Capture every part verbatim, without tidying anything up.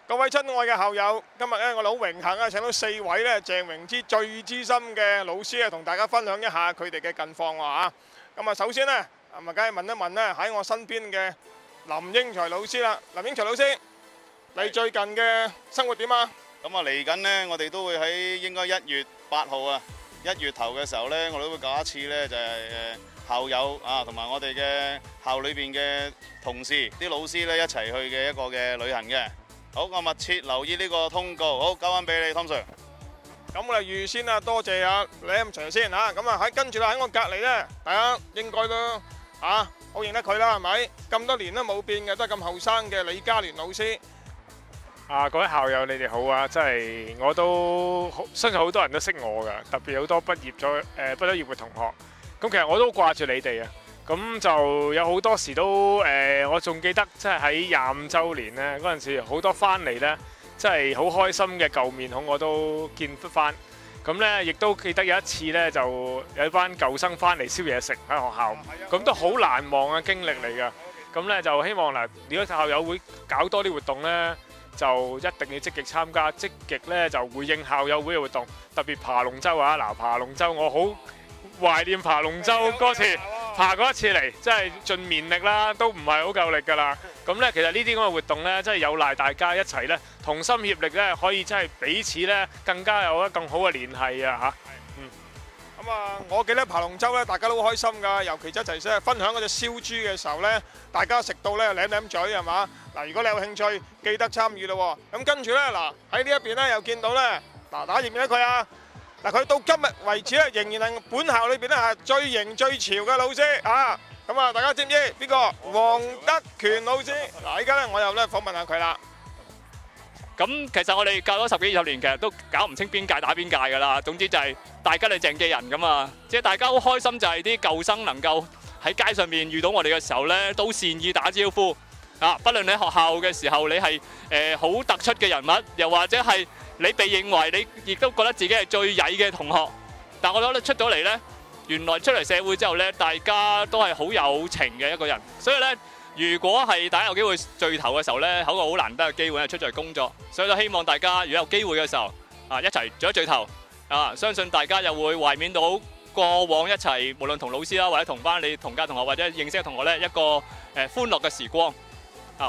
各位親愛嘅校友，今日咧我哋好榮幸啊，請到四位咧鄭榮之最資深嘅老師啊，同大家分享一下佢哋嘅近況喎嚇。咁啊，首先咧，咁啊，梗係問一問咧喺我身邊嘅林英才老師啦。林英才老師，你最近嘅生活點啊？ 咁啊，嚟緊呢，我哋都會喺應該一月八號啊，一月頭嘅時候呢，我哋都會搞一次呢，就係誒校友啊，同埋我哋嘅校裏邊嘅同事、啲老師呢一齊去嘅一個嘅旅行嘅。好，我密切留意呢個通告。好，交翻俾你，湯 Sir。 咁我哋預先啊，多謝阿李英才先嚇。咁啊喺跟住啦，喺我隔離咧，大家應該都嚇好認得佢啦，係咪？咁多年都冇變嘅，都係咁後生嘅李嘉聯老師。 啊，各位校友你哋好啊！真係我都好相信好多人都識我㗎，特別好多畢業咗誒、呃、畢咗業嘅同學。咁其實我都掛住你哋啊！咁就有好多時都誒、呃，我仲記得即係喺廿五週年咧嗰陣時，好多翻嚟咧，真係好開心嘅舊面孔我都見得翻。咁咧亦都記得有一次咧，就有一班舊生翻嚟燒嘢食喺學校，咁都好難忘嘅經歷嚟㗎。咁咧就希望嗱，如果校友會搞多啲活動咧，就一定要積極參加，積極咧就回應校友會嘅活動，特別爬龍舟啊！嗱，爬龍舟我好懷念爬龍舟嗰次。爬過一次嚟，真係盡綿力啦，都唔係好夠力㗎啦。咁咧，其實呢啲咁嘅活動咧，真係有賴大家一齊咧，同心協力咧，可以真係彼此咧更加有一更好嘅聯繫啊嚇。嗯。 咁啊，我記得爬龍舟咧，大家都好開心㗎，尤其一齊即係分享嗰隻燒豬嘅時候咧，大家食到咧舐舐嘴係嘛？嗱，如果你有興趣，記得參與咯喎。咁跟住咧，嗱喺呢一邊咧又見到咧，嗱大家認唔認得佢啊？嗱，佢到今日為止咧，仍然係本校裏邊咧係最型最潮嘅老師啊！咁啊，大家知唔知邊個？黃德權老師。嗱，依家咧我又咧訪問下佢啦。 咁其實我哋教咗十幾二十年，其實都搞唔清邊屆打邊屆㗎啦。總之就係大家係鄭記人咁啊，即係大家好開心，就係啲舊生能夠喺街上面遇到我哋嘅時候咧，都善意打招呼啊！不論你學校嘅時候，你係誒好突出嘅人物，又或者係你被認為你亦都覺得自己係最曳嘅同學，但我覺得出咗嚟呢，原來出嚟社會之後呢，大家都係好有情嘅一個人。所以呢，如果係大家有機會聚頭嘅時候呢，係一個好難得嘅機會係出咗嚟工作。所以都希望大家如果有機會嘅時候啊，一齊聚一聚頭啊，相信大家又會懷緬到過往一齊，無論同老師啦，或者同翻你同屆同學或者認識嘅同學呢，一個誒歡樂嘅時光啊。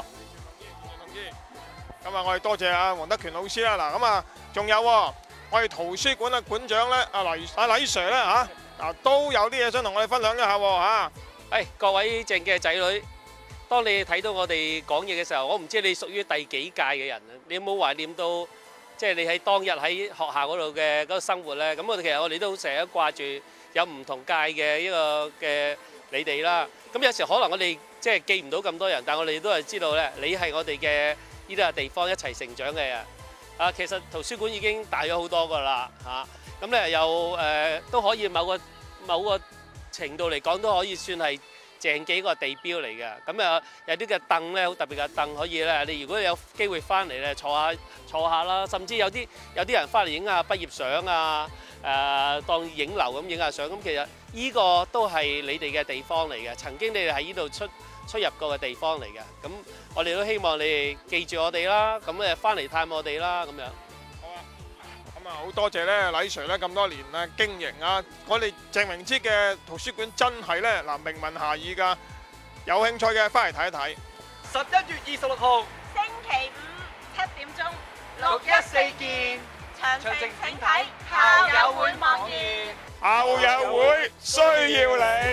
咁啊，我哋多謝阿黃德權老師啦。嗱，咁啊，仲有我哋圖書館嘅館長咧，阿黎阿黎 Sir 咧嚇，嗱都有啲嘢想同我哋分享一下喎嚇。 誒，各位鄭記嘅仔女，當你睇到我哋講嘢嘅時候，我唔知你屬於第幾屆嘅人啊？你有冇懷念到即係你喺當日喺學校嗰度嘅嗰個生活咧？咁我哋其實我哋都成日掛住有唔同屆嘅一個嘅你哋啦。咁有時可能我哋即係記唔到咁多人，但係我哋都係知道咧，你係我哋嘅呢啲係地方一齊成長嘅人啊！其實圖書館已經大咗好多㗎啦嚇，咁咧又誒都可以某個某個程度嚟講都可以算係鄭記個地標嚟嘅。咁啊有啲嘅凳咧，好特別嘅凳可以咧，你如果有機會翻嚟咧坐下坐下啦，甚至有啲有啲人翻嚟影下畢業相啊，誒當影樓咁影下相。咁其實呢個都係你哋嘅地方嚟嘅，曾經你哋喺呢度出出入過嘅地方嚟嘅。咁我哋都希望你哋記住我哋啦，咁誒翻嚟探我哋啦，咁樣。 好啊，咁啊好多謝咧，黎 Sir 咧咁多年咧經營啊，我哋鄭榮之嘅圖書館真係咧嗱名聞遐邇㗎，有興趣嘅翻嚟睇一睇。 十一月二十六號星期五七點鐘六一四見， 詳情請睇校友會網頁。 校友會需要你。